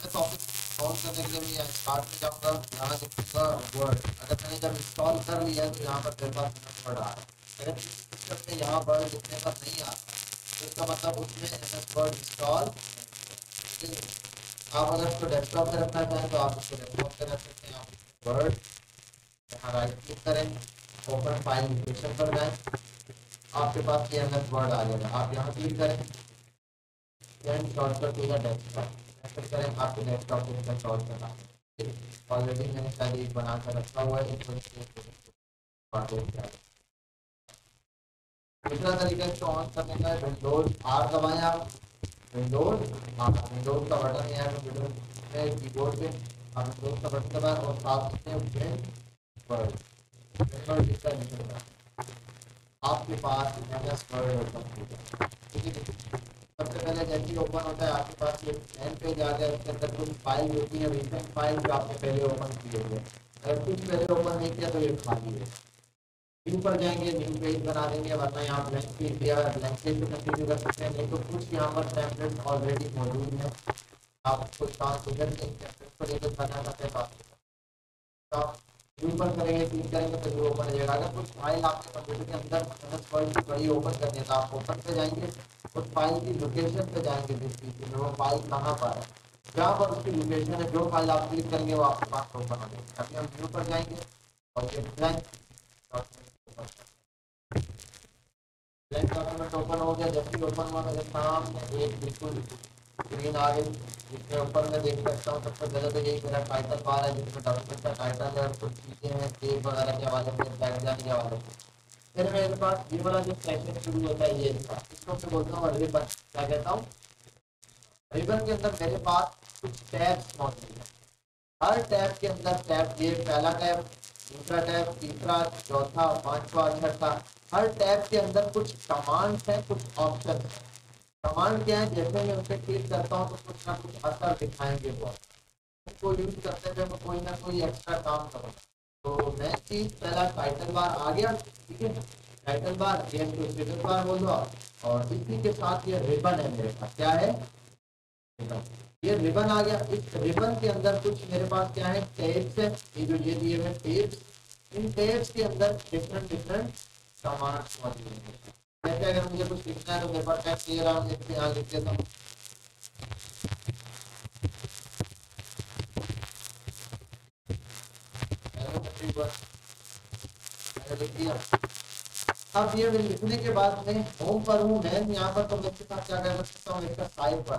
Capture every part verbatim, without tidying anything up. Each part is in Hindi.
अपने टॉपिक सॉल्व करने के लिए मैं यहाँ स्टार्ट में जाऊँगा, यहाँ लिखूँगा वर्ड। अगर मैंने जब इंस्टॉल कर लिया है तो यहाँ पर मेरे पास वर्ड आ रहा है। अगर सिस्टम में यहाँ वर्ड लिखने पर नहीं आता तो इसका मतलब उसमें एम एस वर्ड इंस्टॉल। आप अगर उसको डेस्कटॉप पे रखना चाहें तो आप उसको डेस्कटॉप पे रख सकते हैं। आप वर्ड यहाँ राइट क्लिक करें, ओपन फाइल लोकेशन पर जाएं, आपके पास ये एम एस वर्ड आ जाएगा। आप यहाँ क्लिक करें, then shortcut to the desktop ऐसे करें, आपके डेस्कटॉप पे इंस्टॉल करना। ऑलरेडी मैंने शायद एक बना कर रखा हुआ है, इस वजह से दूसरा तरीका इसको ऑन करने का है, विंडोज आर दबाएं आप। विंडोज हाँ विंडोज का बटन है कंप्यूटर में कीबोर्ड पे, आप विंडोज का बटन दबाएं और साथ में प्रिंट वर्ड वर्ड लिखकर निकलता है आपके पास एम एस वर्ड कंप्यूटर। ठीक है, सबसे पहले जैसे ही ओपन होता है आपके पास ये मेन पेज आ गया, इसके अंदर कुछ फाइल होती है, रिसेंट फाइल जो आपने पहले ओपन की है। अगर कुछ पहले ओपन नहीं किया तो ये खाली है। न्यू पर जाएंगे, न्यू पेज बना देंगे, वरना यहाँ ब्लैंक पेज दिया है, ब्लैंक पेज पे कंटिन्यू कर सकते हैं। नहीं तो कुछ यहाँ पर टेम्पलेट ऑलरेडी मौजूद है, आप कुछ ट्रांसलेशन के टेम्पलेट को लेकर करना चाहते हैं तो आप न्यू पर करेंगे, क्लिक करेंगे तो न्यू ओपन हो जाएगा। अगर कुछ फाइल आपके कंप्यूटर के अंदर एमएस वर्ड की बड़ी ओपन करनी है तो आप ओपन पे जाएंगे, उस फाइल की लोकेशन पे जाएंगे, जिस वो फाइल कहाँ पर है, जहाँ पर उसकी लोकेशन है, जो फाइल आप क्लिक करेंगे वो आपके पास ओपन हो जाएगी। अभी हम न्यू पर जाएंगे और ये ब्लैंक ब्लैंक डॉक्यूमेंट ओपन हो गया। जैसे ही ओपन हुआ मेरे सामने एक बिल्कुल स्क्रीन आ गई, जिसके ऊपर मैं देख सकता हूँ सबसे पहले तो यही मेरा टाइटल बार है, जिसमें डॉक्यूमेंट का टाइटल है, कुछ चीज़ें हैं पेज वगैरह के हवाले से, बैक जाने के हवाले से। फिर मेरे पास ये वाला जो सेक्शन शुरू होता है, ये इसको मैं बोलता हूँ रिबन। क्या कहता हूँ? रिबन के अंदर मेरे पास कुछ टैब्स मौजूद है। हर टैब के अंदर टैब, ये पहला टैब, दूसरा टैब, तीसरा, चौथा, पांचवा, छठा, हर टैब के अंदर कुछ कमांड्स हैं, कुछ ऑप्शन है। कमांड क्या है? जैसे मैं उसे क्लिक करता हूँ तो कुछ ना कुछ असर दिखाएंगे वो, इसको यूज करते हुए मैं कोई ना कोई एक्स्ट्रा काम करूँगा। तो मैं चीज पहला टाइटल बार आ गया, ठीक है, टाइटल बार ये टाइटल बार बोल दो, और इसी के साथ ये रिबन है मेरे पास। क्या है? रिबन। ये रिबन आ गया। इस रिबन के अंदर कुछ मेरे पास क्या है? टैब्स है, ये जो ये दिए हुए टैब्स, इन टैब्स के अंदर डिफरेंट डिफरेंट कमांड्स मौजूद हैं। जैसे अगर मुझे कुछ लिखना है तो मेरे पास टेक्स्ट ये रहा, मैं यहाँ लिख देता हूँ। अब ये लिखने के बाद मैं होम पर हूँ, मैं यहाँ पर तो मैं इसके साथ क्या कर सकता हूँ? इसका साइड पर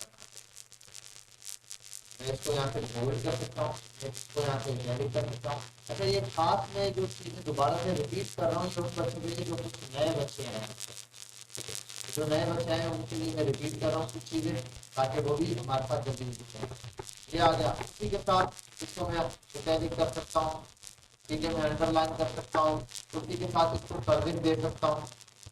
मैं इसको यहाँ से होल्ड कर सकता हूँ, इसको यहाँ से एडिट कर सकता हूँ। अच्छा, ये खास में जो चीज़ें दोबारा से रिपीट कर रहा हूँ तो बच्चों के लिए, जो कुछ नए बच्चे हैं, जो नए बच्चे हैं उनके लिए मैं रिपीट कर रहा हूँ कुछ चीज़ें, ताकि वो भी हमारे साथ जल्दी जल्दी। ये आ गया। उसी के साथ इसको मैं एडिट कर सकता हूँ, ठीक है, मैं अंडरलाइन कर सकता हूँ, उसी के साथ इसको कलरिंग दे सकता हूँ।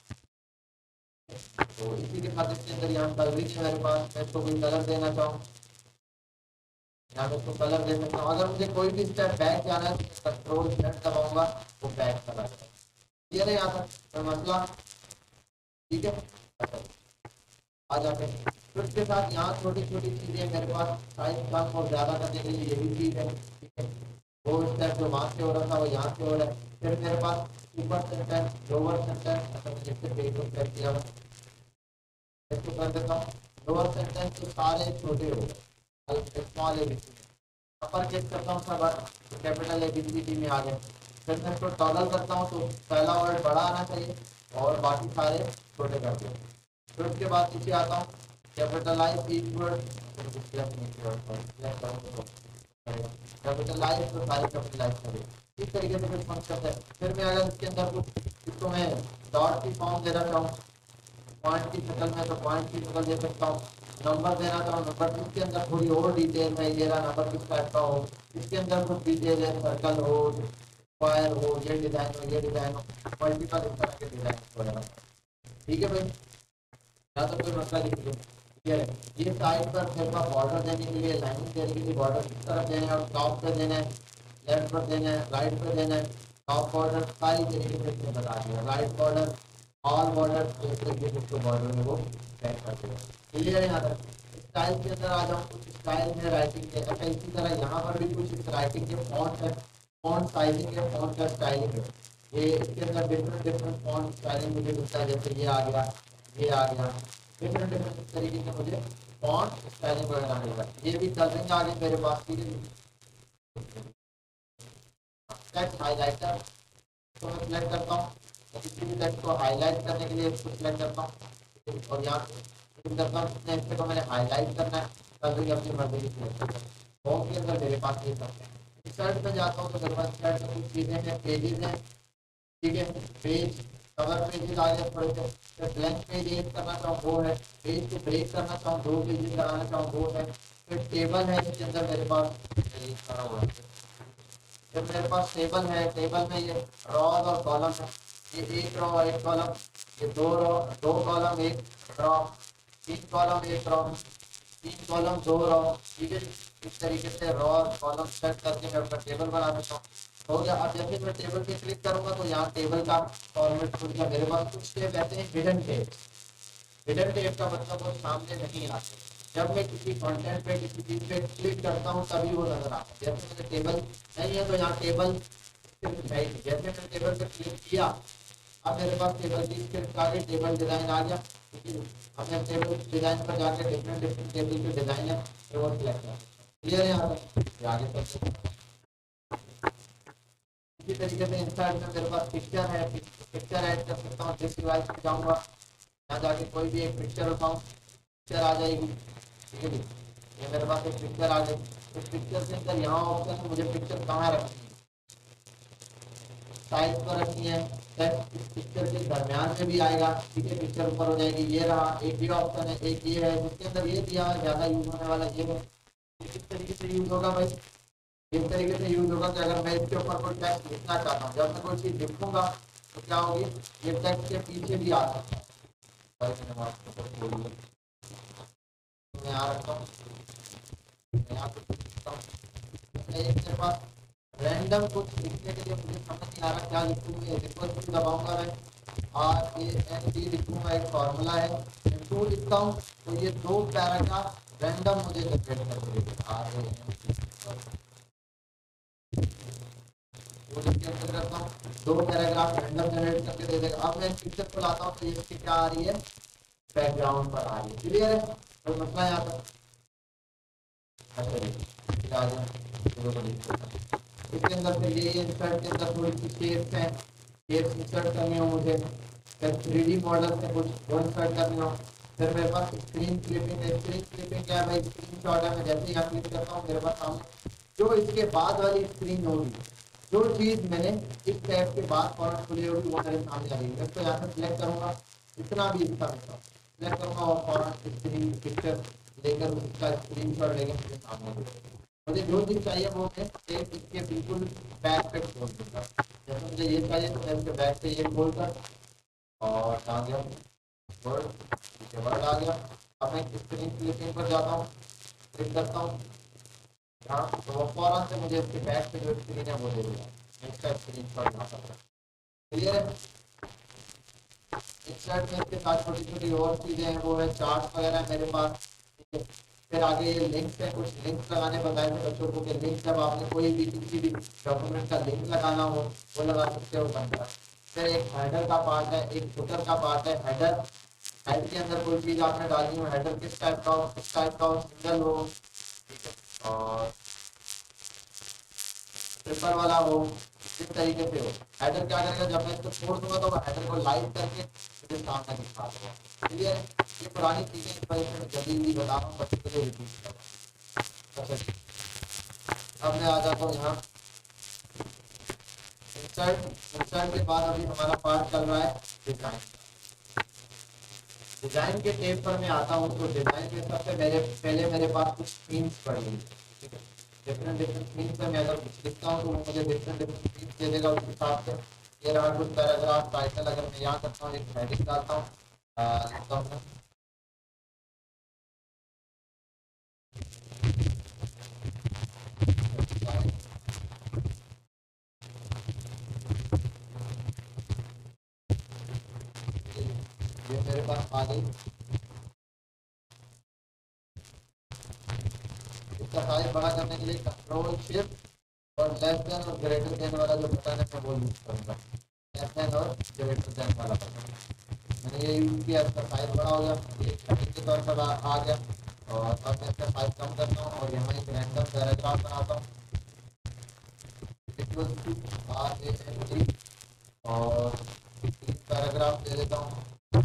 तो इसी के साथ इसके अंदर यहाँ कलरिंग है मेरे पास, मैं इसको कोई कलर देना चाहूँ, यहाँ मैं इसको कलर दे सकता हूँ। अगर मुझे कोई भी स्टेप बैक जाना है तो कंट्रोल जेड दबाऊंगा, वो बैक चला जाएगा। ये नहीं आता कोई मसला, ठीक है। आ जाते हैं फिर उसके साथ यहाँ छोटी छोटी चीज़ें मेरे पास, साइज कम और ज़्यादा करने के लिए ये भी चीज़ है, ठीक है। वो स्टेप जो वहाँ से हो रहा था वो यहाँ से हो रहा है। फिर मेरे पास ऊपर सेंटेंस, लोअर सेंटेंस, मतलब जिससे पेज को सेट किया हुआ, इसको कर देता हूँ। लोअर सेंटेंस तो सारे छोटे हो गए, स्मॉल ए बी सी में अपर केस करता हूँ, सब capital A B C D में आ गए। फिर मैं इसको टॉगल करता हूँ तो पहला वर्ड बड़ा आना चाहिए और बाकी सारे छोटे कर दिए। फिर उसके बाद नीचे आता हूँ, कैपिटलाइज ईच वर्ड, कैपिटलाइज तो सारे कैपिटलाइज करें, इस तरीके से कुछ फंक्शन करते हैं। फिर मैं अगर इसके अंदर कुछ, इसको मैं डॉट की फॉर्म देना चाहूँ, पॉइंट की शक्ल में, तो पॉइंट की शक्ल दे सकता हूँ। नंबर देना चाहूँ, नंबर, इसके अंदर थोड़ी और डिटेल है, ये रहा नंबर किस टाइप का हो, इसके अंदर कुछ डिटेल है, सर्कल हो, स्क्वायर हो, ये डिजाइन हो, ये डिजाइन हो, मल्टीपल इस तरह के डिजाइन वगैरह, ठीक है भाई। या तो कोई मसला लिखिए, ठीक है। ये साइड पर मेरे पास बॉर्डर देने के लिए, लाइनिंग देने के लिए बॉर्डर किस तरफ देना है, और टॉप पर देना है, लेफ्ट पर देना है, राइट पर देना है, टॉप बॉर्डर सारी तरीके से बता दिया, राइट बॉर्डर, ऑल बॉर्डर, इस तरीके से बॉर्डर में वो सेट कर देगा। क्लियर है यहाँ तक? स्टाइल के अंदर आ जाऊँ, कुछ स्टाइल है राइटिंग के। अच्छा इसी तरह यहाँ पर भी कुछ राइटिंग के फॉन्ट है, फॉन्ट साइजिंग है, फॉन्ट का स्टाइलिंग है। ये इसके अंदर डिफरेंट डिफरेंट फॉन्ट स्टाइलिंग मुझे मिलता है, जैसे ये आ गया, ये आ गया, डिफरेंट डिफरेंट इस तरीके से मुझे फॉन्ट स्टाइलिंग वगैरह मिलेगा। ये भी चलेंगे आगे मेरे पास। ठीक है, टेक्स्ट हाइलाइटर तो मैं सिलेक्ट करता हूँ, किसी भी टेक्स्ट को हाईलाइट करने के लिए इसको सिलेक्ट करता हूँ और यहाँ क्लिक करता हूँ। कितने हिस्से को मैंने हाईलाइट करना है, तभी अपनी मर्जी की सिलेक्ट करता हूँ। होम के अंदर मेरे पास ये सब है। इंसर्ट में जाता हूँ तो मेरे पास इंसर्ट में कुछ चीज़ें हैं, पेजेस हैं। ठीक है, पेज कवर पेजेस आ गए थोड़े से। फिर ब्लैंक पेज एड करना चाहूँ वो है, पेज को ब्रेक करना चाहूँ दो पेजेस कराना चाहूँ वो है। फिर टेबल है जिसके अंदर मेरे पास ये सारा हुआ है। जब मेरे पास टेबल है, टेबल में ये रॉज और कॉलम है, ये एक रॉ एक कॉलम, ये दो रॉ दो कॉलम एक रॉ, तीन कॉलम एक रॉ, तीन कॉलम दो रॉ। ठीक है, इस तरीके से रॉ और कॉलम सेट करके मैं अपना टेबल बना देता हूँ। हो गया। अब जैसे मैं टेबल पे क्लिक करूंगा तो यहाँ टेबल का फॉर्मेट खुल गया मेरे पास। कुछ टेब ऐसे हैं हिडन टेब। हिडन टेब का मतलब वो सामने नहीं आते, जब मैं किसी कंटेंट पे किसी चीज पे क्लिक करता हूँ तभी वो नजर आता है। जैसे मैंने टेबल नहीं है तो यहाँ टेबल जैसे मैंने टेबल पे क्लिक किया, अब मेरे पास टेबल की स्क्रिप्ट आ गई, टेबल डिजाइन आ गया। अब मैं टेबल डिजाइन पर जाकर डिफरेंट डिफरेंट टेबल के डिजाइन है वो सिलेक्ट कर। क्लियर है यहाँ पर, आगे चलते। इसी तरीके से इंसर्ट में मेरे पास पिक्चर है, पिक्चर ऐड कर सकता हूँ। जिस डिवाइस पे जाऊँगा यहाँ जाके कोई भी एक पिक्चर उठाऊँ, पिक्चर आ जाएगी। ठीक है, ये मेरे पास एक पिक्चर आ गई। इस पिक्चर के अंदर यहाँ ऑप्शन है मुझे पिक्चर कहाँ रखनी है, साइज पर रखनी है, टेक्स्ट इस पिक्चर के दरमियान में भी आएगा। ठीक है, पिक्चर ऊपर हो जाएगी। ये रहा एक ये ऑप्शन है, एक ये है जिसके अंदर ये दिया है ज़्यादा यूज होने वाला ये है। किस तरीके से यूज होगा भाई, इस तरीके से यूज होगा कि अगर मैं इसके ऊपर कोई टेक्स्ट लिखना चाहता हूँ, जब मैं कोई चीज़ लिखूंगा तो क्या होगी, ये टेक्स्ट के पीछे भी आ सकता है। मैं यहाँ रखता हूँ, यहाँ कुछ लिखता हूँ, मेरे पास रैंडम कुछ लिखने के लिए मुझे समझ नहीं आ रहा क्या लिखूँ। मैं रिक्वेस्ट की दबाऊंगा, मैं आर ए एन डी लिखूंगा, एक फॉर्मूला है, टू लिखता हूँ तो ये दो पैराग्राफ रैंडम मुझे जनरेट कर देगा। आर ए एन करता हूँ, दो पैराग्राफ रैंडम जनरेट करके दे देगा। अब मैं इस पिक्चर को लाता हूँ तो ये इसकी क्या आ रही है, बैकग्राउंड पर आ रही है। क्लियर है, तो मसला यहाँ पर इसके अंदर फिर ये इंसर्ट के अंदर थोड़ी सी शेप्स हैं, शेप्स इंसर्ट करनी हो मुझे। फिर थ्री डी मॉडल से कुछ वो इंसर्ट करनी हो। फिर मेरे पास स्क्रीन क्लिपिंग है। स्क्रीन क्लिपिंग क्या है भाई, स्क्रीन शॉट है। मैं जैसे यहाँ क्लिक करता हूँ मेरे पास सामने जो इसके बाद वाली स्क्रीन होगी, जो चीज़ मैंने इस टैब के बाद फौरन खुली होगी वो मेरे सामने आ गई। तो यहाँ पर सिलेक्ट करूँगा, इतना भी इसका सिलेक्ट करूँगा और फौरन स्क्रीन पिक्चर लेकर उसका स्क्रीन शॉट लेकर मेरे सामने मुझे जो चीज़ चाहिए वो मैं एक इसके बिल्कुल बैक पे खोल दूँगा। जैसे मुझे ये चाहिए तो मैं इसके बैक पे ये खोल कर और आ गया वर्ड, वर्ड आ गया। अब मैं स्क्रीन क्लिपिंग पर जाता हूँ, क्लिक करता हूँ हाँ, तो वो फौरन से मुझे इसके बैक पे जो स्क्रीन है वो दे देगा। मैं इसका स्क्रीन शॉट यहाँ पर। क्लियर है, इस साइड में इसके साथ छोटी छोटी और चीज़ें हैं, वो है चार्ट वगैरह मेरे पास। फिर आगे ये लिंक्स है, कुछ लिंक्स लगाने बताए थे बच्चों को कि लिंक जब आपने कोई भी किसी भी डॉक्यूमेंट का लिंक लगाना हो वो लगा सकते हो बनता है। फिर एक हेडर का पार्ट है, एक फुटर का पार्ट है। हेडर हेड के अंदर कोई चीज़ आपने डालनी हो, हेडर किस टाइप का हो, किस टाइप का हो, सिंगल हो और ट्रिपल वाला हो, इस तरीके से हो। हेडर क्या करेगा, जब मैं इसको छोड़ दूंगा तो हेडर को लाइव करके मुझे सामने दिखा दूंगा। क्लियर है, ये पुरानी चीज़ें इस वजह से जल्दी जल्दी बता रहा हूँ, बच्चों के लिए रिपीट कर रहा हूँ। अच्छा, अब मैं आ जाता हूँ यहाँ इंसर्ट। इंसर्ट के बाद अभी हमारा पार्ट चल रहा है डिजाइन। डिजाइन के टेब पर मैं आता हूँ तो डिजाइन के सबसे मेरे पहले मेरे पास कुछ थीम्स पड़ी हुई है। ठीक है, डिफरेंट डिफरेंट थीम्स में मैं अगर कुछ लिखता हूँ तो वो मुझे डिफरेंट डिफरेंट थीम्स दे देगा उस हिसाब से। ये रहा कुछ पैराग्राफ टाइटल, अगर मैं यहाँ करता हूँ एक हेडिंग डालता हूँ, लिखता हूँ ये मेरे पास आ गई। इसका साइज बड़ा करने के लिए कंट्रोल शिफ्ट और लेस देन और ग्रेटर देन वाला जो बटन है मैं वो यूज करूँगा, लेस देन और ग्रेटर देन वाला बटन मैंने ये यूज किया। इसका साइज बड़ा हो गया, ये कटिंग के तौर पर आ, आ गया। और अब मैं इसका साइज कम करता हूँ और यहाँ एक रैंडम पैराग्राफ बनाता हूँ आर ए एन डी और तीन पैराग्राफ दे देता हूँ।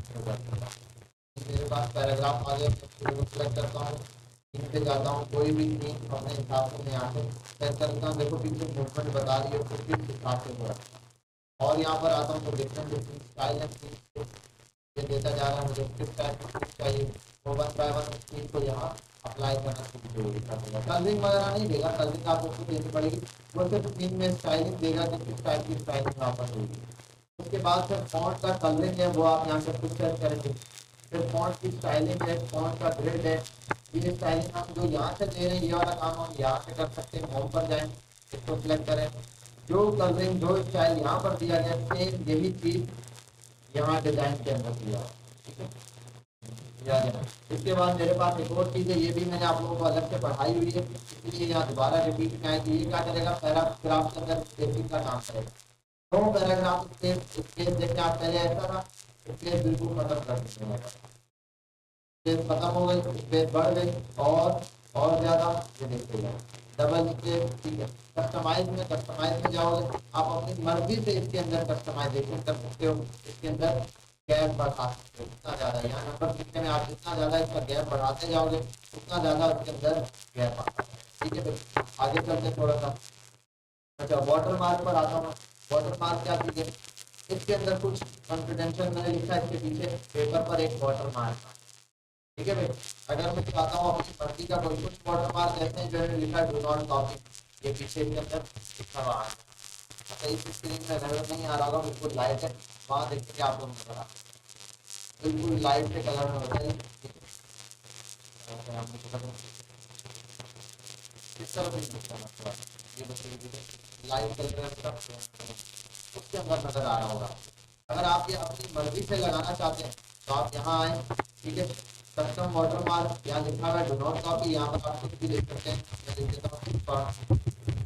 मेरे पास पैराग्राफ आ गए, सेलेक्ट करता हूँ, तीन पे जाता हूँ, कोई भी तीन अपने हिसाब से मैं यहाँ पे सेट करता हूँ। देखो पीछे मूवमेंट बता रही है तो किस हिसाब से हो रहा है। और यहाँ पर आता हूँ तो डिफरेंट डिफरेंट स्टाइल है, ये देता जा रहा है मुझे किस टाइप की स्टिक चाहिए, वो वन बाय वन स्टिक को यहाँ अप्लाई करना शुरू करेगा। कलरिंग वगैरह नहीं देगा, कलरिंग आपको खुद देनी पड़ेगी, वो सिर्फ तीन में स्टाइलिंग देगा कि किस टाइप की स्टाइलिंग वहाँ पर होगी। उसके बाद फिर फॉन्ट का कलरिंग है वो आप यहाँ से खुद सेट करेंगे। फिर फॉन्ट की स्टाइलिंग है, फॉन्ट का ग्रिड है, ये स्टाइलिंग हम जो यहाँ से दे रहे हैं ये वाला काम हम यहाँ से कर सकते हैं। होम पर जाएँ, इसको सिलेक्ट करें, जो कलरिंग जो स्टाइल यहाँ पर दिया गया सेम यही चीज़ यहाँ डिजाइन के अंदर दिया, ठीक है, याद है। इसके बाद मेरे पास एक और चीज़ है, ये भी मैंने आप लोगों को अलग से पढ़ाई हुई है, इसलिए यहाँ दोबारा रिपीट में आएगी। ये क्या करेगा, पैराग्राफ के अंदर स्पेसिंग का काम करेगा। दो पैराग्राफ स्पेस स्पेस जैसे आप पहले ऐसा था, स्पेस बिल्कुल खत्म कर देंगे, स्पेस खत्म हो गई, स्पेस बढ़ गई और और ज़्यादा ये देखते जाए डबल स्पेस, ठीक है। कस्टमाइज में कस्टमाइज में जाओगे, आप अपनी मर्जी से इसके अंदर कस्टमाइजेशन कर सकते हो, इसके अंदर गैप बढ़ा सकते हो जितना ज़्यादा। यहाँ नंबर लिखने में आप जितना ज़्यादा इसका गैप बढ़ाते जाओगे उतना ज़्यादा उसके अंदर गैप आता है, ठीक है भाई। आगे चलते थोड़ा सा। अच्छा, वाटर मार्क पर आता हूँ। वाटर मार्क क्या चीज़ है, इसके अंदर कुछ कॉन्फिडेंशियल मैंने लिखा है, इसके पीछे पेपर पर एक वाटर मार्क, ठीक है भाई। अगर मैं चाहता हूँ अपनी मर्जी का कोई कुछ वाटर मार्क ऐसे हैं जो मैंने लिखा है डू नॉट कॉपी, ये पीछे के अंदर लिखा हुआ है। अच्छा, इस स्क्रीन में नजर नहीं आ रहा होगा, बिल्कुल लाइट है, वहाँ देखिए आप लोग नजर आ बिल्कुल लाइट के कलर में होता है। इस तरह से ये लाइट कलर उसके अंदर नजर आ रहा होगा। अगर आप ये अपनी मर्जी से लगाना चाहते हैं तो आप यहाँ आए, ठीक है। कस्टम वाटर मार्क यहाँ लिखा हुआ है डू नॉट कॉपी, यहाँ पर आप कुछ भी लिख सकते हैं। मैं लिख देता हूँ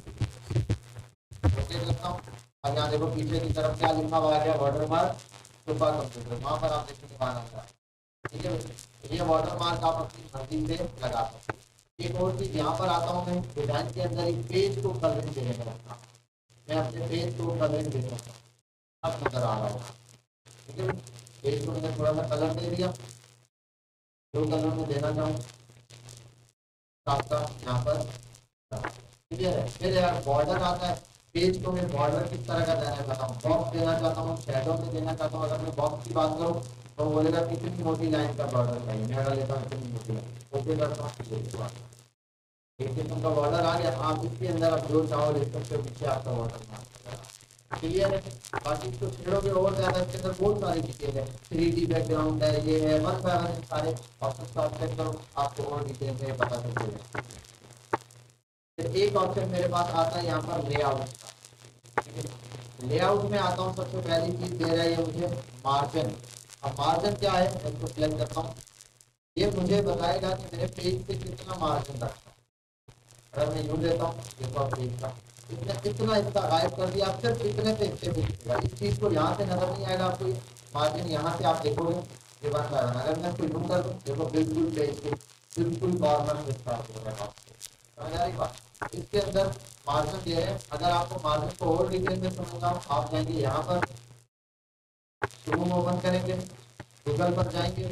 ओके करता हूँ। अब यहाँ देखो पीछे की तरफ क्या लिखा हुआ है, वाटर मार्क सुपर कंप्यूटर, वहाँ पर आप देखने के बाद, ठीक है। ये वाटर मार्क आप अपनी मर्जी से लगा सकते हैं। एक और चीज यहाँ पर आता हूँ मैं डिजाइन के अंदर एक पेज को कलरिंग देने का रखता हूँ, मैं अपने पेज को कलरिंग दे सकता हूँ, अब नजर आ रहा होगा, ठीक है। पेज को मैंने थोड़ा सा कलर दे दिया, जो कलर में देना चाहूँ आपका यहाँ पर, क्लियर है। फिर यार बॉर्डर आता है, पेज को मैं बॉर्डर किस तरह का देना चाहता हूँ, बॉक्स देना चाहता हूँ, शैडो में देना चाहता हूँ। अगर मैं बॉक्स की बात करूँ तो बोलेगा कितनी मोटी लाइन का बॉर्डर चाहिए, मैं अगर लेता हूँ कितनी मोटी लाइन, ओके करता हूँ, एक किस्म का बॉर्डर आ गया। आप इसके अंदर आप जो चाहो लिख सकते हो, पीछे आपका बॉर्डर मार्क, क्लियर है। बाकी इसको छेड़ोगे और ज्यादा, इसके अंदर बहुत सारी डिटेल है, थ्री डी बैकग्राउंड है, ये है, वन बाय वन सारे ऑप्शन आप चेक करो, आपको और डिटेल में पता चल जाएगा। फिर एक ऑप्शन मेरे पास आता है यहाँ पर लेआउट का, लेआउट में आता हूँ, सबसे पहली चीज दे रहा है ये मुझे मार्जिन। अब मार्जिन क्या है, मैं इसको सिलेक्ट करता हूँ, ये मुझे बताएगा कि मेरे पेज पे कितना मार्जिन रखना है। अगर मैं यूँ लेता हूँ देखो पेज का इसने कितना इसका गायब कर दिया, आप सिर्फ इतने पे इससे दिखेगा, इस चीज को यहाँ से नजर नहीं आएगा आपको, मार्जिन यहाँ से आप देखोगे ये बन रहा है। अगर मैं इसको यूँ कर दूँ देखो बिल्कुल पेज के बिल्कुल कॉर्नर में स्टार्ट हो रहा है, समझ आ रही बात। इसके अंदर मार्जिन दे रहे हैं। अगर आपको मार्जिन को और डिटेल में समझना हो आप जाएंगे यहाँ पर, जूम ओपन करेंगे, गूगल पर जाएंगे,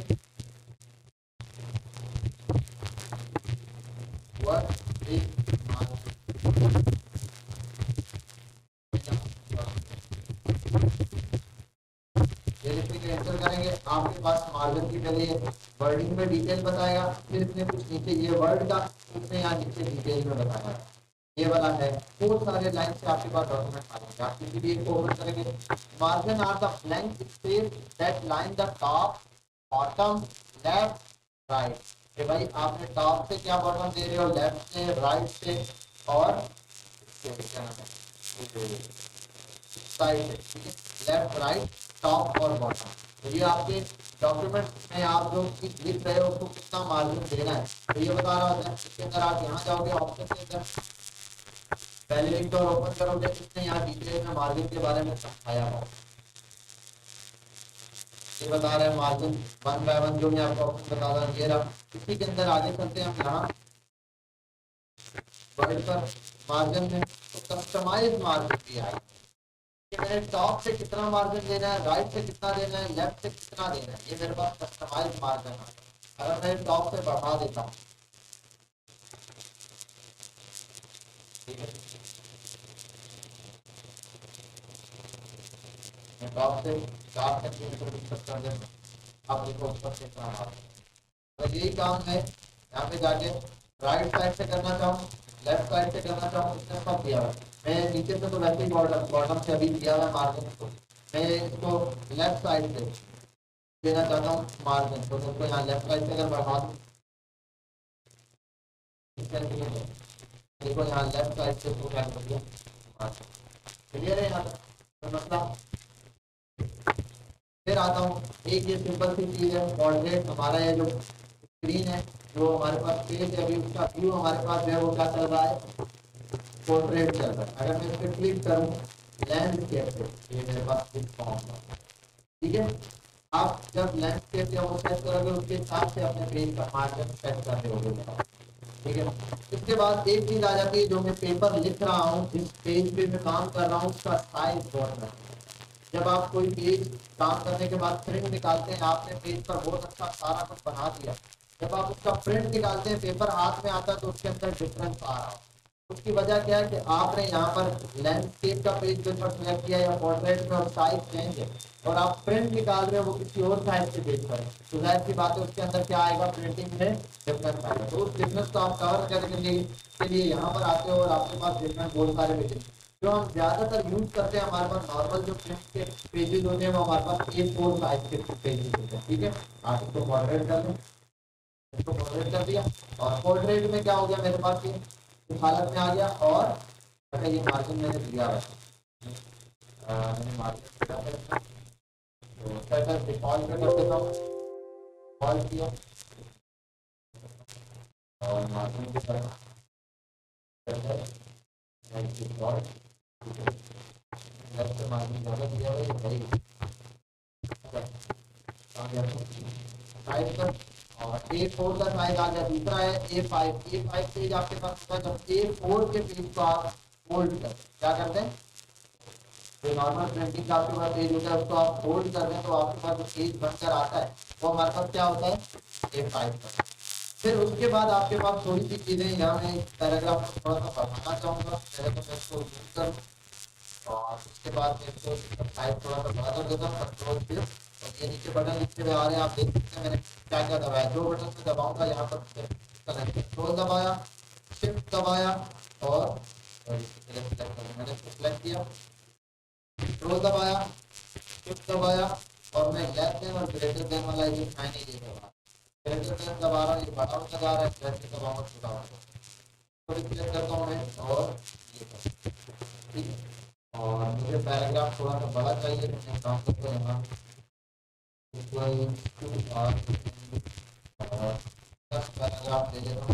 वर्ड इज मार्जिन, एंटर करेंगे, आपके पास मार्जिन की पहले वर्डिंग में डिटेल बताएगा, फिर इसमें कुछ नीचे ये वर्ड का उसने यहाँ नीचे डिटेल में बताया, ये वाला है। बहुत सारे लाइन से आपके पास डॉक्यूमेंट आ जाएंगे, आप किसी भी एक को ओपन करेंगे। Margin are the blank space that line the top bottom left right. ये भाई आपने टॉप से क्या बॉटम दे रहे हो, लेफ्ट से, राइट से और साइड से, ठीक है, लेफ्ट राइट टॉप और बॉटम। तो ये आपके डॉक्यूमेंट में आप जो चीज लिख रहे हो उसको कितना मार्जिन देना है तो ये बता रहा होता है। इसके अंदर आप यहाँ जाओगे ऑप्शन के अंदर, पहले लिंक और ओपन करोगे, इसने यहाँ डिटेल में मार्जिन के बारे में समझाया हुआ। ये बता रहे हैं मार्जिन वन बाय वन, जो मैं आपको ऑप्शन बता रहा हूँ ये रहा। इसी के अंदर आगे चलते हैं हम यहाँ वर्ड पर मार्जिन में, तो कस्टमाइज मार्जिन भी आएगा कि मैंने टॉप से कितना मार्जिन देना है, राइट से कितना देना है, लेफ्ट से कितना देना है, ये मेरे पास कस्टमाइज मार्जिन है। अगर मैं टॉप से बढ़ा देता हूँ, ठीक है, मैं टॉप से चार सेंटीमीटर डिस्कस कर देता, आप देखो ऊपर से कितना मार्जिन। तो यही काम है यहाँ पे जाके राइट साइड से करना चाहूँ, लेफ्ट साइड से करना चाहूँ, इसने सब दिया हुआ। मैं नीचे से तो वैसे ही बॉटम बॉटम से अभी दिया हुआ मार्जिन को, मैं इसको लेफ्ट साइड से देना चाहता हूँ मार्जिन, तो मुझको यहाँ लेफ्ट साइड से अगर बढ़ा दूँ, देखो यहाँ लेफ्ट साइड से तो क्या कर दिया मार्जिन, क्लियर है यहाँ तो मतलब। फिर आता हूँ, एक ये सिंपल सी चीज है पोर्ट्रेट, हमारा ये जो स्क्रीन है, जो हमारे पास पेज है, अभी उसका व्यू हमारे पास जो है वो क्या चल रहा है, पोर्ट्रेट चल रहा है। अगर मैं इस पर क्लिक करूँ लैंडस्केप पे, ये मेरे पास क्लिक फॉर्म, ठीक है। आप जब लैंडस्केप या वो सेट करोगे उसके हिसाब से अपने पेज का मार्जिन सेट कर रहे होगे, ठीक है। इसके बाद एक चीज आ जाती है, जो मैं पेपर लिख रहा हूँ, जिस पेज पे मैं काम कर रहा हूँ उसका साइज बहुत है। जब आप कोई पेज काम करने के बाद प्रिंट निकालते हैं, आपने पेज पर बहुत अच्छा सारा कुछ बना दिया, जब आप उसका प्रिंट निकालते हैं, पेपर हाथ में आता है तो उसके अंदर डिफरेंस आ रहा है। उसकी वजह क्या है कि आपने यहाँ पर लैंडस्केप का पेज पेपर सिलेक्ट किया या पोर्ट्रेट में और साइज चेंज है, और आप प्रिंट निकाल रहे हो वो किसी और साइज के पेज पर है, तो जाहिर सी बात है उसके अंदर क्या आएगा, प्रिंटिंग में डिफरेंस आएगा। तो उस डिफरेंस को आप कवर करने के लिए यहाँ पर आते हो और आपके पास डिफरेंस बहुत सारे पेजेस जो हम ज्यादातर यूज करते हैं, हमारे पास नॉर्मल जो प्रिंट के पेजेस होते हैं वो हमारे पास ए फोर साइज के पेजेस होते हैं, ठीक है। आप इसको मॉडरेट कर लें, इसको मॉडरेट कर दिया, और पोर्ट्रेट में क्या हो गया मेरे पास, ये इस हालत में आ गया। और अच्छा ये मार्जिन मैंने दिया है, मैंने मार्जिन दिया है, तो सेटर डिफॉल्ट पे कर देता हूँ, डिफॉल्ट किया और मार्जिन की तरह डिफॉल्ट मार्जिन ज़्यादा दिया हुआ है भाई, साइज पर, और ए फोर का साइज आ गया। दूसरा है A five, A five page आपके पास होता है जब ए फोर के पेज को आप फोल्ड कर, क्या करते हैं, जो नॉर्मल प्रिंटिंग का आपके पास पेज होता है उसको आप फोल्ड कर दें तो आपके पास जो पेज बनकर आता है वो हमारे पास क्या होता है, ए फाइव का। फिर उसके बाद आपके पास थोड़ी सी चीज़ें, यहाँ मैं पैराग्राफ को थोड़ा सा बढ़ाना चाहूँगा, पहले तो मैं इसको जूम करूँ और उसके बाद मैं इसको साइज थोड़ा सा बड़ा कर देता हूँ, कंट्रोल पे, और ये नीचे बटन लिखे हुए आ रहे हैं, आप देख सकते हैं मैंने क्या क्या दबाया। जो बटन से दबाऊंगा यहाँ पर कंट्रोल दबाया, शिफ्ट दबाया और मैंने सिलेक्ट किया, कंट्रोल दबाया, शिफ्ट दबाया, और मैं लेस देन और ग्रेटर देन वाला ये साइन ही दे दबा, ग्रेटर देन दबा रहा हूँ, ये बड़ा होता जा रहा है, जैसे दबाऊंगा छोटा होगा, थोड़ी क्लियर करता हूँ मैं, और ये ठीक है। और मुझे पैराग्राफ थोड़ा सा बड़ा चाहिए, तो मैं काम करता हूँ यहाँ इक्वल टू आर और दस पैराग्राफ दे देता हूँ।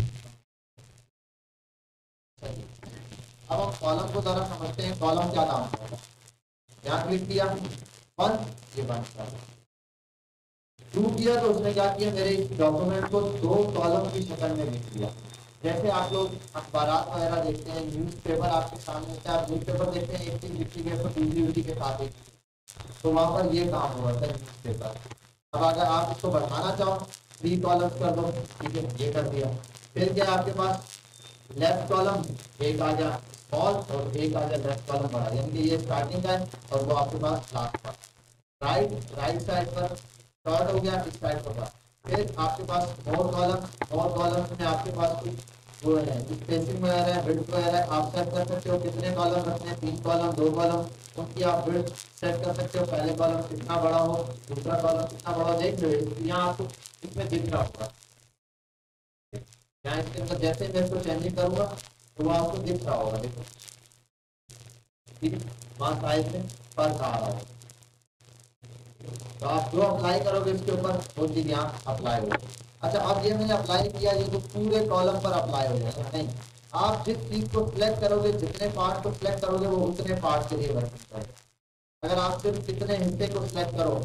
अब हम कॉलम को जरा समझते हैं, कॉलम क्या काम करेगा। यहाँ क्लिक किया, वन, ये बंद कर टू किया, तो उसने क्या किया, मेरे इस डॉक्यूमेंट को दो कॉलम की शक्ल में लिख दिया। जैसे आप लोग अखबार वगैरह देखते हैं, न्यूज़पेपर आपके सामने होता है, आप न्यूज़पेपर देखते हैं, एक चीज लिखी गई तो दूसरी उसी के साथ एक, तो वहाँ पर ये काम हुआ था न्यूज़पेपर। अब अगर आप इसको बढ़ाना चाहो थ्री कॉलम्स कर दो, ठीक है, ये कर दिया। फिर क्या आपके पास लेफ्ट कॉलम एक आ गया स्मॉल और एक आ गया लेफ्ट कॉलम बड़ा, यानी कि ये स्टार्टिंग का है और वो आपके पास लास्ट का। राइट राइट साइड पर शॉर्ट हो गया, इस साइड पर। फिर आपके पास मोर कॉलम, मोर कॉलम्स में आपके पास कुछ वो है स्पेसिंग वगैरह है, विड्थ वगैरह है, आप सेट कर सकते हो कितने कॉलम रखने हैं, तीन कॉलम, दो कॉलम, उनकी आप विड्थ सेट कर सकते हो, पहले कॉलम कितना बड़ा हो, दूसरा कॉलम कितना बड़ा हो। देख लो यहाँ आपको इसमें दिख रहा होगा, यहाँ इसके अंदर जैसे मैं इसको चेंजिंग करूंगा तो वो आपको दिख रहा होगा, देखो ठीक है, वहाँ साइज में फर्क आ रहा होगा। तो आप जो अप्लाई करोगे इसके ऊपर वो चीज यहाँ अप्लाई होगी। अच्छा, अब ये मैंने अप्लाई किया, ये तो पूरे कॉलम पर अप्लाई हो जाएगा नहीं, आप जिस चीज को सिलेक्ट करोगे, जितने पार्ट को सिलेक्ट करोगे वो उतने पार्ट के लिए वर्किंग करेगा। अगर आप सिर्फ कितने हिस्से को सिलेक्ट करो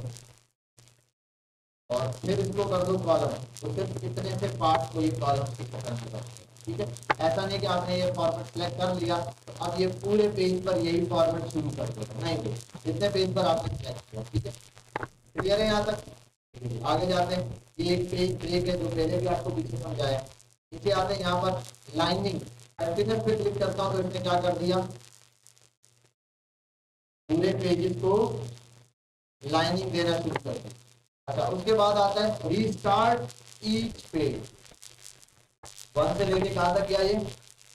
और फिर इसको कर दो कॉलम, तो सिर्फ कितने से पार्ट को ये कॉलम की पसंद कर, ठीक है। ऐसा नहीं कि आपने ये फॉर्मेट सिलेक्ट कर लिया तो अब ये पूरे पेज पर यही फॉर्मेट शुरू कर दो, नहीं, जितने पेज पर आपने सिलेक्ट किया, ठीक है। क्लियर है यहाँ तक? आगे जाते हैं, ये एक पेज ब्रेक है जो पहले भी आपको पीछे समझाया। नीचे आते हैं, यहाँ पर लाइनिंग कंटिन्यूअस पे क्लिक करता हूँ तो इसने क्या कर दिया, पूरे पेजेस को लाइनिंग देना शुरू कर दिया। अच्छा, उसके बाद आता है रीस्टार्ट ईच पेज, वन से लेके कहाँ तक गया ये,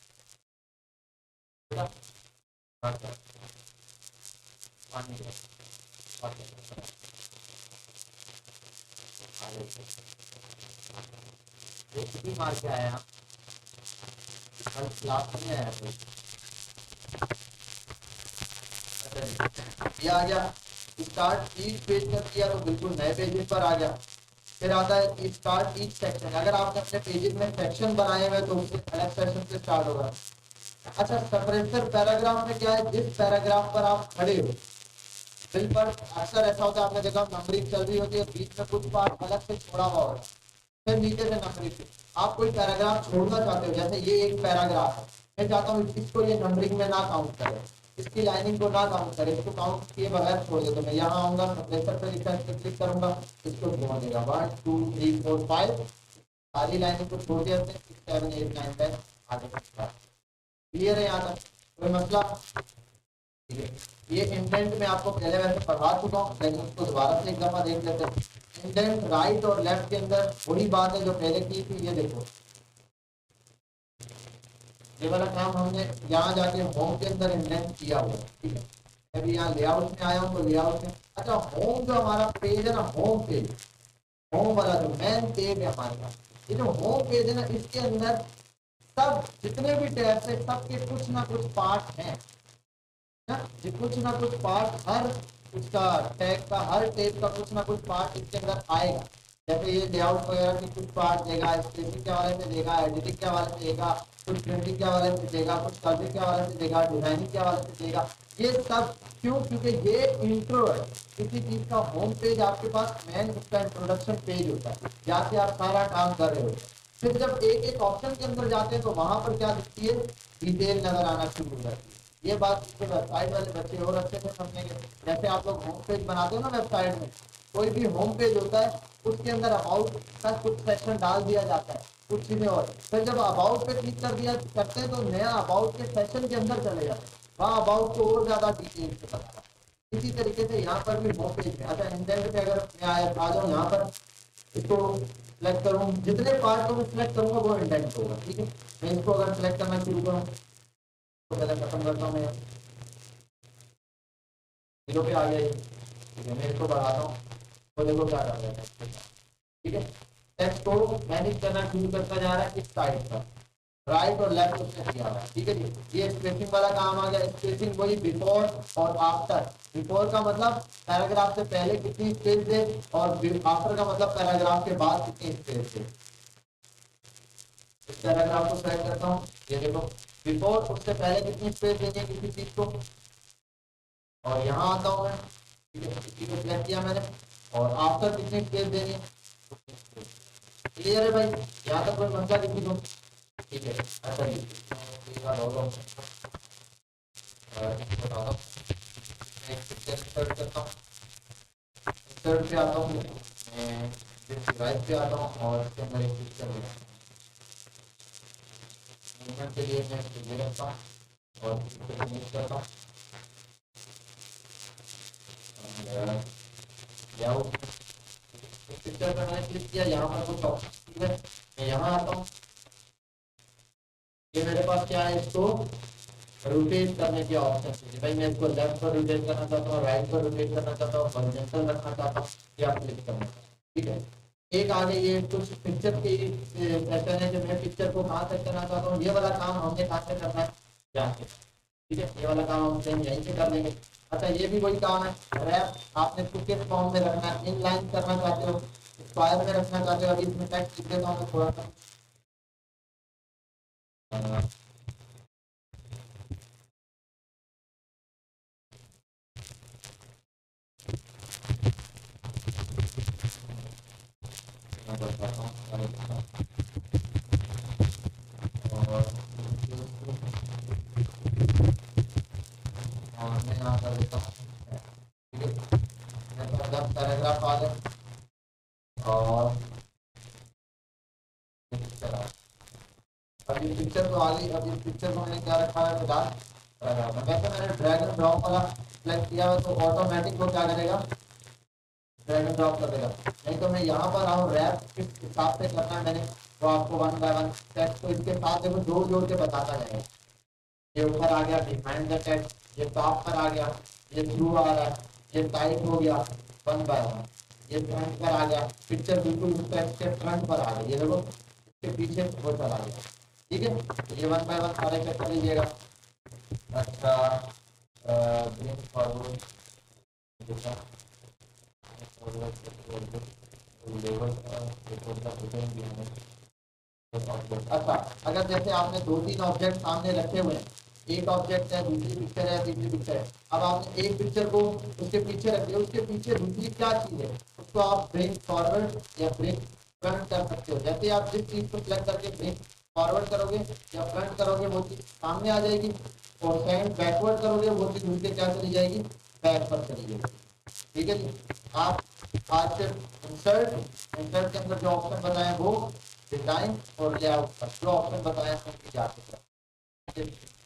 कितनी मार के आया कल क्लास में आया कोई, ये आ गया स्टार्ट ईच पेज कर दिया तो बिल्कुल नए पेजेस पर आ गया। फिर आता है स्टार्ट ईच सेक्शन, अगर आपने अपने पेजेस में सेक्शन बनाए हुए तो उससे अलग सेक्शन से स्टार्ट होगा। अच्छा, सेपरेटर पैराग्राफ में क्या है, जिस पैराग्राफ पर आप खड़े हो बिल पर अक्सर ऐसा होता है, आपने देखा नंबरिंग चल रही होती है, बीच में कुछ पार्ट अलग से छोड़ा हुआ होगा, फिर नीचे से नंबरिंग, आप कोई पैराग्राफ छोड़ना चाहते हो, जैसे ये एक पैराग्राफ है, मैं चाहता हूँ इसको ये नंबरिंग में ना काउंट करे, इसकी लाइनिंग को ना काउंट करे, इसको काउंट किए बगैर छोड़ दे, तो मैं यहाँ आऊंगा, सेपरेटर पे लिखा है, क्लिक करूंगा, इसको छोड़ देगा one two three four five, सारी लाइनिंग को छोड़ दिया, six seven eight nine ten आगे तक। क्लियर है यहाँ तक? कोई मसला? ठीक है, ये इंडेंट में आपको पहले वैसे पढ़ा चुका हूँ, लेकिन उसको दोबारा से एक दफा देख लेते हैं। इंडेंट राइट और लेफ्ट के अंदर वही बात है जो पहले की थी, ये देखो ये वाला काम हमने यहाँ जाके होम के अंदर इंडेंट किया हुआ है, ठीक है। अभी यहाँ लेआउट में आया हूँ तो लेआउट में, अच्छा होम जो हमारा पेज है ना, होम पेज, होम वाला जो मेन पेज है हमारे पास, ये जो होम पेज है ना, इसके अंदर सब जितने भी टैब्स है सबके कुछ ना कुछ पार्ट हैं ना, कुछ ना कुछ पार्ट, हर उसका टैग का हर टैग का कुछ ना कुछ पार्ट इसके अंदर आएगा। जैसे ये लेआउट वगैरह की कुछ पार्ट देगा, स्पेसिंग के हवाले से देगा, एडिटिंग के हवाले से देगा, कुछ प्रिंटिंग के हवाले से देगा, कुछ कलरिंग के हवाले से देगा, डिजाइनिंग के हवाले से देगा। ये सब क्यों? क्योंकि ये इंट्रो है किसी चीज का। होम पेज आपके पास मेन उसका इंट्रोडक्शन पेज होता है, जहाँ से आप सारा काम कर रहे हो। फिर जब एक एक ऑप्शन के अंदर जाते हैं तो वहां पर क्या दिखती है, डिटेल नजर आना शुरू हो जाती है। ये बात वेबसाइट वाले बच्चे और अच्छे से समझेंगे। जैसे आप लोग होम पेज बनाते हो ना वेबसाइट में, कोई भी होम पेज होता है उसके अंदर अबाउट का कुछ सेक्शन डाल दिया जाता है, कुछ चीजें, और फिर जब अबाउट पे क्लिक कर दिया करते हैं तो नया अबाउट के सेक्शन के अंदर चले जाते हैं, वहाँ अबाउट को और ज्यादा डिटेल से बताता है। इसी तरीके से यहाँ पर भी होम पेज में, अच्छा इंडेंट पे अगर मैं आया आ जाऊँ यहाँ पर, इसको सिलेक्ट करूँ, जितने पार्ट को मैं सिलेक्ट करूँगा वो इंडेंट होगा, ठीक है। मैं इसको अगर सिलेक्ट करना शुरू करूँ तो पहले खत्म करता हूँ, मैं जीरो पे आ गया ये, ठीक है। मैं इसको बढ़ाता हूँ तो देखो क्या कर रहा है, ठीक है। टेक्स्ट को मैनेज करना शुरू करता जा रहा है इस साइड पर, राइट और लेफ्ट उसने किया हुआ है, ठीक है जी। ये स्पेसिंग वाला काम आ गया। स्पेसिंग वही बिफोर और आफ्टर। बिफोर का मतलब पैराग्राफ से पहले कितनी स्पेस दे, और आफ्टर का मतलब पैराग्राफ के बाद कितनी स्पेस दे। इस पैराग्राफ को सेलेक्ट करता हूँ, ये देखो बिफोर, उससे पहले कितनी स्पेस देनी है किसी चीज को, और यहाँ आता हूँ मैं, ठीक है, इसी को सिलेक्ट किया मैंने, और आफ्टर कितनी स्पेस देनी है। क्लियर है भाई? यहाँ तक कोई मसला किसी को? ठीक है। अच्छा जी, बता दो इंसर्ट करता हूँ, इंसर्ट पे आता हूँ, मैं डिवाइस पे आता हूँ और इसके अंदर एक पिक्चर लेता हूँ। मूवमेंट के लिए मैं इसको ले रखता हूँ और इसको मूव करता हूँ, पिक्चर पर मैंने क्लिक किया, यहाँ पर कुछ ऑप्शन है, मैं यहाँ आता हूँ, ये मेरे पास क्या है, इसको रोटेट करने के ऑप्शन है भाई। मैं इसको लेफ्ट पर रोटेट करना चाहता हूँ, राइट पर रोटेट करना चाहता हूँ, हॉरिजॉन्टल रखना चाहता हूँ, या क्लिक करना, ठीक है। एक आगे ये कुछ पिक्चर के पैटर्न है जो मैं पिक्चर को कहाँ तक करना चाहता हूँ, ये वाला काम हमने कहाँ से करना है, यहाँ से, ठीक है। ये वाला काम हम यहीं से कर लेंगे। अच्छा ये भी वही काम है, रैप आपने इसको किस फॉर्म में रखना है, इन लाइन करना चाहते हो, स्क्वायर में रखना चाहते हो। अभी इसमें टेक्स्ट लिख देता हूँ मैं थोड़ा सा, मैं बताता हूँ और मैं यहाँ कर देता हूँ, ठीक है। मेरे पास दस पैराग्राफ आ गए और अब ये पिक्चर तो आ गई। अब इस पिक्चर को मैंने क्या रखा है, पचास पैराग्राफ में। वैसे मैंने ड्रैग एंड ड्रॉप वाला सिलेक्ट किया है तो ऑटोमेटिक वो क्या करेगा, ड्रैग एंड ड्रॉप कर देगा। नहीं तो मैं यहाँ पर आऊँ, रैप किस हिसाब से करना है मैंने तो आपको वन बाय वन टेक्स्ट को इसके साथ देखो जोड़ जोड़ के बताता जाएगा। ये ऊपर आ गया बिहाइंड द टेक्स्ट, ये टॉप पर आ गया, ये थ्रू आ रहा है, ये टाइप हो गया वन बाय वन, ये फ्रंट पर आ गया, पिक्चर बिल्कुल उस टेक्स्ट के फ्रंट पर आ गई, ये देखो इसके पीछे वो चला गया। ठीक है, तो ये वन बाय वन सारे चेक कर लीजिएगा। अच्छा ब्रिंग फॉरवर्ड अच्छा, अगर जैसे आपने दो तीन ऑब्जेक्ट सामने रखे हुए हैं, एक ऑब्जेक्ट है, दूसरी पिक्चर है, तीसरी पिक्चर है, अब आपने एक पिक्चर को उसके पीछे रख दिया, उसके पीछे दूसरी क्या चीज है उसको आप ब्रिंग फॉरवर्ड या ब्रिंग फ्रंट कर सकते हो। जैसे आप जिस चीज को सिलेक्ट करके ब्रिंग फॉरवर्ड करोगे या फ्रंट करोगे वो चीज सामने आ जाएगी, और सेकंड बैकवर्ड करोगे वो चीज उनके क्या चली जाएगी, बैक पर चली जाएगी। ठीक है जी, आप आज से इंसर्ट इंसर्ट के अंदर जो ऑप्शन बताए वो डिजाइन और लेआउट का जो ऑप्शन बताया है जा सकता है।